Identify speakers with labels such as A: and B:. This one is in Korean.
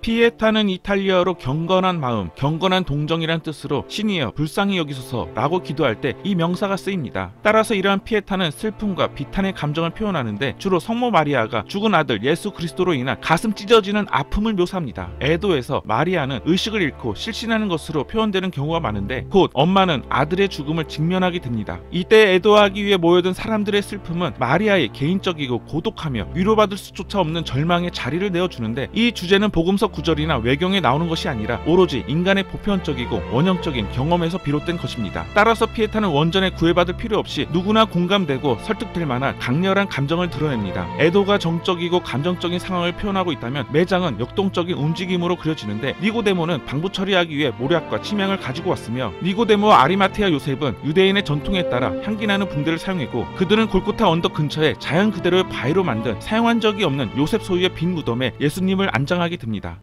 A: 피에타는 이탈리아어로 경건한 마음, 경건한 동정이란 뜻으로 신이여 불쌍히 여기소서 라고 기도할 때 이 명사가 쓰입니다. 따라서 이러한 피에타는 슬픔과 비탄의 감정을 표현하는데 주로 성모 마리아가 죽은 아들 예수 그리스도로 인한 가슴 찢어지는 아픔을 묘사합니다. 애도에서 마리아는 의식을 잃고 실신하는 것으로 표현되는 경우가 많은데 곧 엄마는 아들의 죽음을 직면하게 됩니다. 이때 애도하기 위해 모여든 사람들의 슬픔은 마리아의 개인적이고 고독하며 위로받을 수조차 없는 절망의 자리를 내어주는데 이 주제는 복음서 구절이나 외경에 나오는 것이 아니라 오로지 인간의 보편적이고 원형적인 경험에서 비롯된 것입니다. 따라서 피에타는 원전에 구애받을 필요 없이 누구나 공감되고 설득될 만한 강렬한 감정을 드러냅니다. 애도가 정적이고 감정적인 상황을 표현하고 있다면 매장은 역동적인 움직임으로 그려지는데 니고데모는 방부 처리하기 위해 모략과 치명을 가지고 왔으며 니고데모와 아리마테아 요셉은 유대인의 전통에 따라 향기나는 붕대를 사용했고 그들은 골고타 언덕 근처에 자연 그대로의 바위로 만든 사용한 적이 없는 요셉 소유의 빈 무덤에 예수님을 안장하게 됩니다.